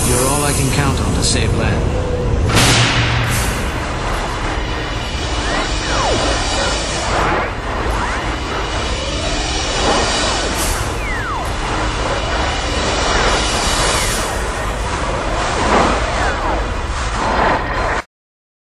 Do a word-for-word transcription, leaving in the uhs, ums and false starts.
You're all I can count on to save Len.